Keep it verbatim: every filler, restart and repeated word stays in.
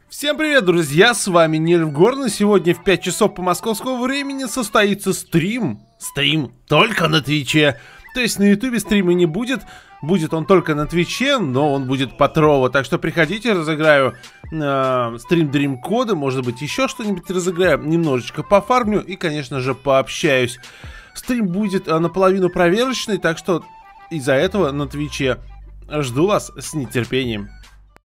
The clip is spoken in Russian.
Всем привет, друзья, с вами Нильфгорн, и сегодня в пять часов по московскому времени состоится стрим. Стрим только на Твиче. То есть на Ютубе стрима не будет, будет он только на Твиче, но он будет по Трово. Так что приходите, разыграю э, стрим Дрим Кода, может быть еще что-нибудь разыграю, немножечко пофармлю и, конечно же, пообщаюсь. Стрим будет э, наполовину проверочный, так что из-за этого на Твиче жду вас с нетерпением.